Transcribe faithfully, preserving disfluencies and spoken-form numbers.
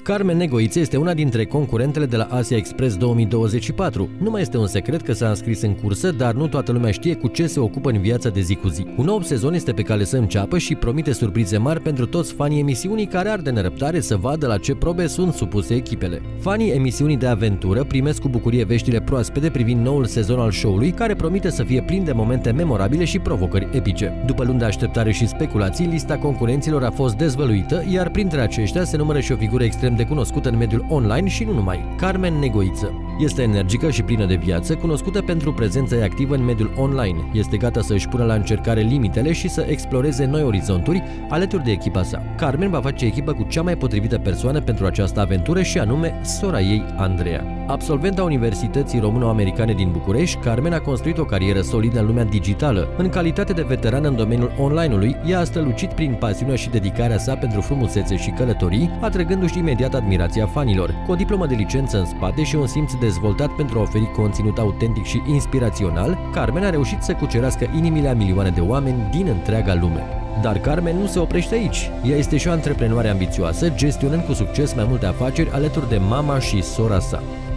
Carmen Negoiță este una dintre concurentele de la Asia Express două mii douăzeci și patru. Nu mai este un secret că s-a înscris în cursă, dar nu toată lumea știe cu ce se ocupă în viața de zi cu zi. Un nou sezon este pe cale să înceapă și promite surprize mari pentru toți fanii emisiunii care ar de nerăbdare să vadă la ce probe sunt supuse echipele. Fanii emisiunii de aventură primesc cu bucurie veștile proaspete privind noul sezon al show-ului, care promite să fie plin de momente memorabile și provocări epice. După luni de așteptare și speculații, lista concurenților a fost dezvăluită, iar printre aceștia se numără și o figură extrem de cunoscută în mediul online și nu numai, Carmen Negoiță. Este energică și plină de viață, cunoscută pentru prezența ei activă în mediul online. Este gata să își pună la încercare limitele și să exploreze noi orizonturi alături de echipa sa. Carmen va face echipă cu cea mai potrivită persoană pentru această aventură și anume sora ei, Andreea. Absolventa Universității Româno-Americane din București, Carmen a construit o carieră solidă în lumea digitală. În calitate de veterană în domeniul online-ului, ea a strălucit prin pasiunea și dedicarea sa pentru frumusețe și călătorii, atrăgându-și imediat admirația fanilor. Cu o diplomă de licență în spate și un simț dezvoltat pentru a oferi conținut autentic și inspirațional, Carmen a reușit să cucerească inimile a milioane de oameni din întreaga lume. Dar Carmen nu se oprește aici. Ea este și o antreprenoare ambițioasă, gestionând cu succes mai multe afaceri alături de mama și sora sa.